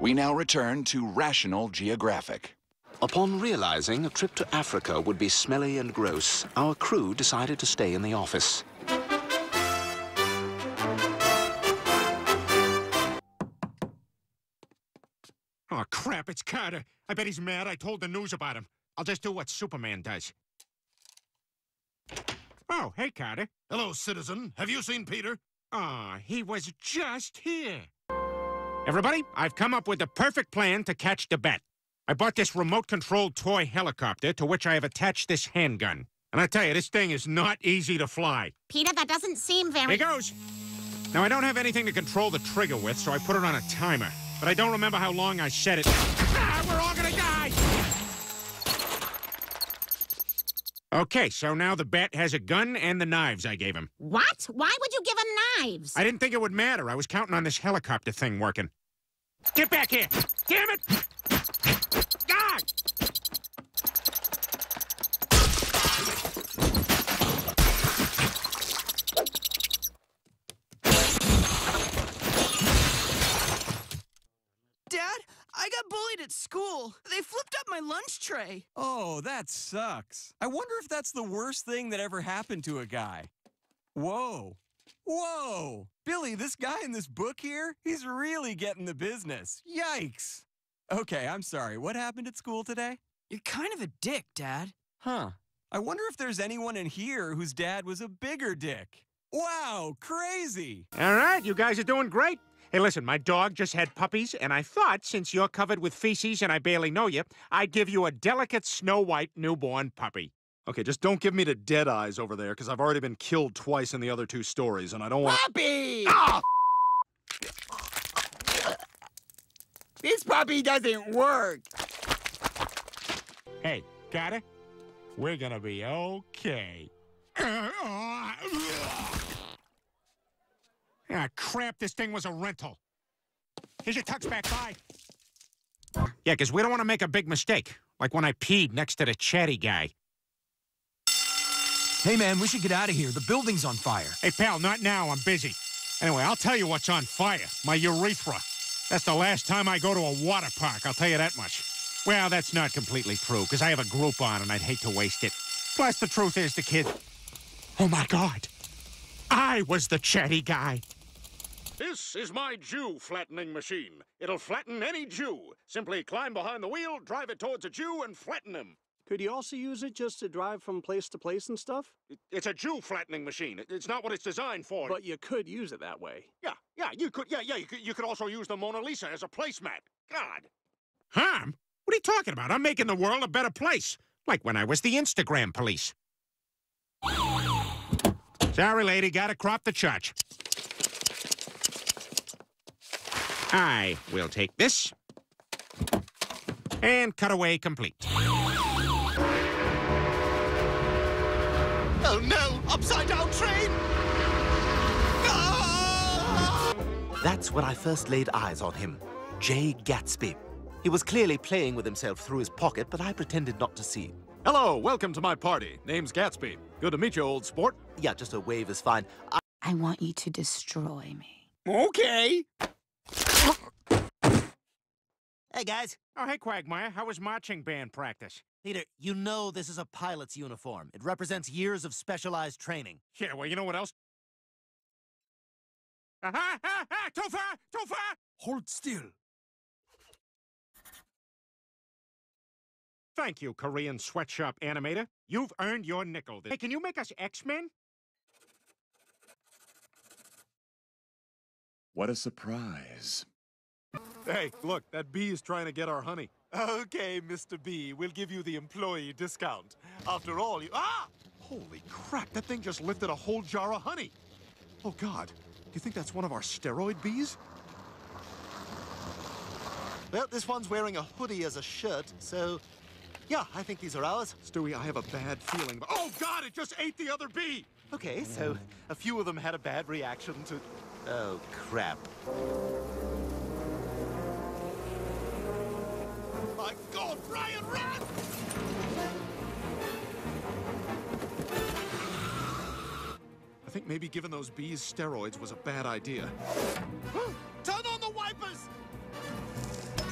We now return to Rational Geographic. Upon realizing a trip to Africa would be smelly and gross, our crew decided to stay in the office. Oh, crap, it's Carter. I bet he's mad I told the news about him. I'll just do what Superman does. Oh, hey, Carter. Hello, citizen. Have you seen Peter? Aw, he was just here. Everybody, I've come up with the perfect plan to catch the bat. I bought this remote-controlled toy helicopter to which I have attached this handgun. And I tell you, this thing is not easy to fly. Peter, that doesn't seem very... Here goes. Now, I don't have anything to control the trigger with, so I put it on a timer. But I don't remember how long I set it. Ah, we're all gonna die! Okay, so now the bat has a gun and the knives I gave him. What? Why would you give him knives? I didn't think it would matter. I was counting on this helicopter thing working. Get back here! Damn it! Ah! Dad, I got bullied at school. They flipped up my lunch tray. Oh, that sucks. I wonder if that's the worst thing that ever happened to a guy. Whoa. Whoa! Billy, this guy in this book here, he's really getting the business. Yikes! Okay, I'm sorry. What happened at school today? You're kind of a dick, Dad. Huh. I wonder if there's anyone in here whose dad was a bigger dick. Wow, crazy! All right, you guys are doing great. Hey, listen, my dog just had puppies, and I thought, since you're covered with feces and I barely know you, I'd give you a delicate Snow White newborn puppy. Okay, just don't give me the dead eyes over there, because I've already been killed twice in the other two stories, and I don't want... Puppy! Ah! This puppy doesn't work. Hey, got it? We're gonna be okay. Ah, crap, this thing was a rental. Here's your tux back, bye. Yeah, because we don't want to make a big mistake, like when I peed next to the chatty guy. Hey, man, we should get out of here. The building's on fire. Hey, pal, not now. I'm busy. Anyway, I'll tell you what's on fire. My urethra. That's the last time I go to a water park, I'll tell you that much. Well, that's not completely true, because I have a group on and I'd hate to waste it. Plus, the truth is, the kid... Oh, my God. I was the chatty guy. This is my Jew flattening machine. It'll flatten any Jew. Simply climb behind the wheel, drive it towards a Jew, and flatten him. Could you also use it just to drive from place to place and stuff? It's a Jew flattening machine. It's not what it's designed for. But you could use it that way. Yeah, you could. You could also use the Mona Lisa as a placemat. God. Harm? What are you talking about? I'm making the world a better place. Like when I was the Instagram police. Sorry, lady, gotta crop the church. I will take this. And cutaway complete. Oh no! Upside down train! Ah! That's when I first laid eyes on him. Jay Gatsby. He was clearly playing with himself through his pocket, but I pretended not to see. Hello, welcome to my party. Name's Gatsby. Good to meet you, old sport. Yeah, just a wave is fine. I want you to destroy me. Okay. Hey, guys. Oh, hey, Quagmire. How was marching band practice? Peter, you know this is a pilot's uniform. It represents years of specialized training. Yeah, well, you know what else? Too far! Too far! Hold still. Thank you, Korean sweatshop animator. You've earned your nickel. Hey, can you make us X-Men? What a surprise. Hey, look, that bee is trying to get our honey. Okay, Mr. B, we'll give you the employee discount. After all, you... Ah! Holy crap, that thing just lifted a whole jar of honey. Oh, God. Do you think that's one of our steroid bees? Well, this one's wearing a hoodie as a shirt, so... Yeah, I think these are ours. Stewie, I have a bad feeling. Oh, God, it just ate the other bee! Okay, so a few of them had a bad reaction to... Oh, crap. My God, Brian, run! I think maybe giving those bees steroids was a bad idea. Turn on the wipers!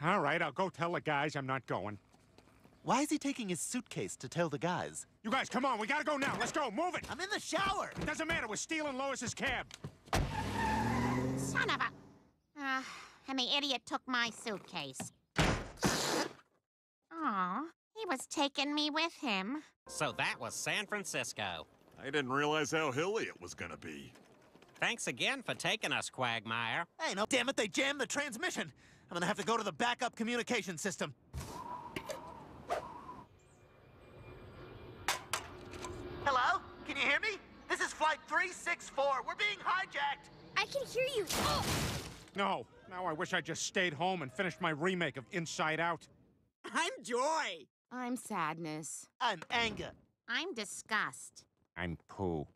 All right, I'll go tell the guys I'm not going. Why is he taking his suitcase to tell the guys? You guys, come on, we gotta go now. Let's go, move it! I'm in the shower! It doesn't matter, we're stealing Lois's cab. Son of a... and the idiot took my suitcase. Aw, he was taking me with him. So that was San Francisco. I didn't realize how hilly it was gonna be. Thanks again for taking us, Quagmire. Hey, no, damn it, they jammed the transmission. I'm gonna have to go to the backup communication system. Hello? Can you hear me? This is Flight 364. We're being hijacked. I can hear you. Oh. No, now I wish I just stayed home and finished my remake of Inside Out. I'm Joy. I'm sadness. I'm anger. I'm disgust. I'm poo.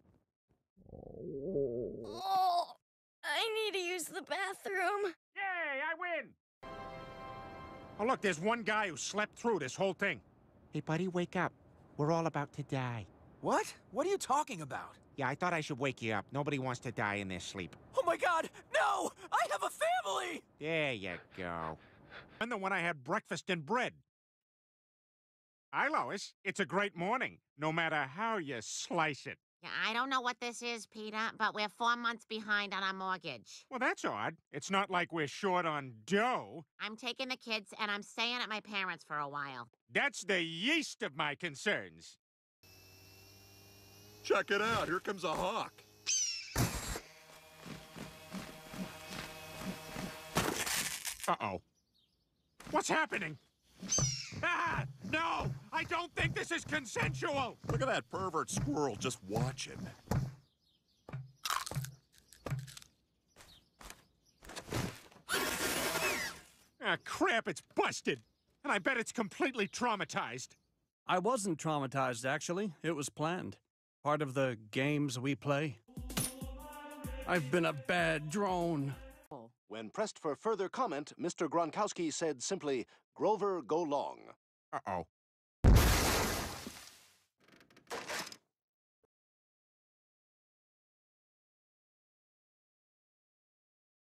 Oh, I need to use the bathroom. Yay, I win! Oh, look, there's one guy who slept through this whole thing. Hey, buddy, wake up. We're all about to die. What? What are you talking about? Yeah, I thought I should wake you up. Nobody wants to die in their sleep. Oh my God, no! I have a family! There you go. And then when I had breakfast in bread. Hi, Lois. It's a great morning, no matter how you slice it. Yeah, I don't know what this is, Peter, but we're 4 months behind on our mortgage. Well, that's odd. It's not like we're short on dough. I'm taking the kids, and I'm staying at my parents' for a while. That's the yeast of my concerns. Check it out, here comes a hawk. Uh-oh. What's happening? Ah! No! I don't think this is consensual! Look at that pervert squirrel just watching. Ah, crap, it's busted. And I bet it's completely traumatized. I wasn't traumatized, actually. It was planned. Part of the games we play. I've been a bad drone. When pressed for further comment, Mr. Gronkowski said simply, "Grover, go long." Uh-oh.